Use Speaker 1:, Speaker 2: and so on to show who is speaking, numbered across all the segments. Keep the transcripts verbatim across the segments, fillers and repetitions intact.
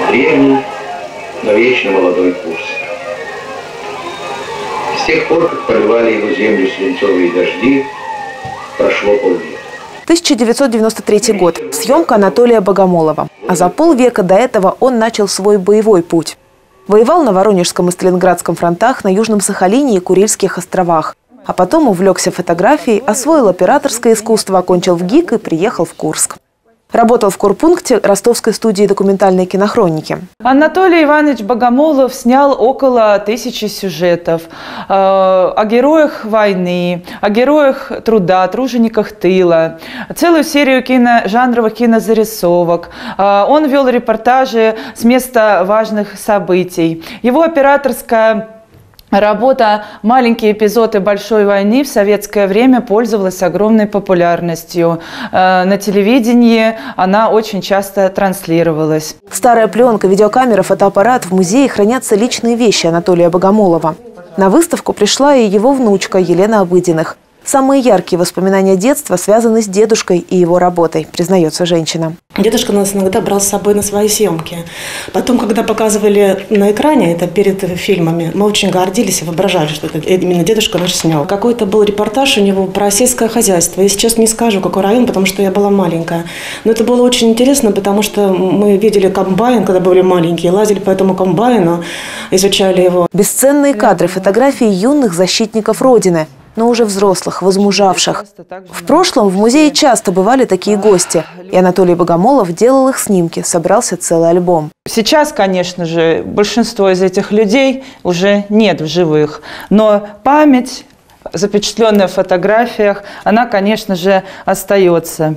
Speaker 1: Древний, но вечно молодой Курск. С тех пор, как поливали его землю свинцовые дожди, прошло полвека.
Speaker 2: тысяча девятьсот девяносто третий год. Съемка Анатолия Богомолова. А за полвека до этого он начал свой боевой путь. Воевал на Воронежском и Сталинградском фронтах, на Южном Сахалине и Курильских островах. А потом увлекся фотографией, освоил операторское искусство, окончил в ГИК и приехал в Курск. Работал в корпункте ростовской студии документальной кинохроники.
Speaker 3: Анатолий Иванович Богомолов снял около тысячи сюжетов э, о героях войны, о героях труда, тружениках тыла, целую серию кино, жанровых кинозарисовок. Э, он вел репортажи с места важных событий. Его операторская работа «Маленькие эпизоды большой войны» в советское время пользовалась огромной популярностью. На телевидении она очень часто транслировалась.
Speaker 2: Старая пленка, видеокамера, фотоаппарат. В музее хранятся личные вещи Анатолия Богомолова. На выставку пришла и его внучка Елена Обыденных. Самые яркие воспоминания детства связаны с дедушкой и его работой, признается женщина.
Speaker 4: Дедушка нас иногда брал с собой на свои съемки. Потом, когда показывали на экране, это перед фильмами, мы очень гордились и воображали, что это именно дедушка наш снял. Какой-то был репортаж у него про сельское хозяйство. Я сейчас не скажу, какой район, потому что я была маленькая. Но это было очень интересно, потому что мы видели комбайн, когда были маленькие, лазили по этому комбайну, изучали его.
Speaker 2: Бесценные кадры, фотографии юных защитников Родины, но уже взрослых, возмужавших. В прошлом в музее часто бывали такие гости. И Анатолий Богомолов делал их снимки, собрался целый альбом.
Speaker 3: Сейчас, конечно же, большинство из этих людей уже нет в живых. Но память, запечатленная в фотографиях, она, конечно же, остается.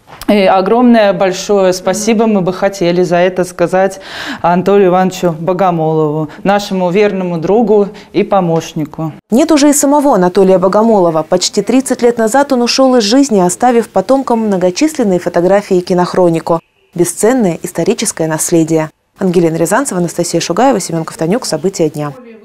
Speaker 3: И огромное большое спасибо мы бы хотели за это сказать Анатолию Ивановичу Богомолову, нашему верному другу и помощнику.
Speaker 2: Нет уже и самого Анатолия Богомолова. Почти тридцать лет назад он ушел из жизни, оставив потомкам многочисленные фотографии и кинохронику. Бесценное историческое наследие. Ангелина Рязанцева, Анастасия Шугаева, Семен Ковтонюк. События дня.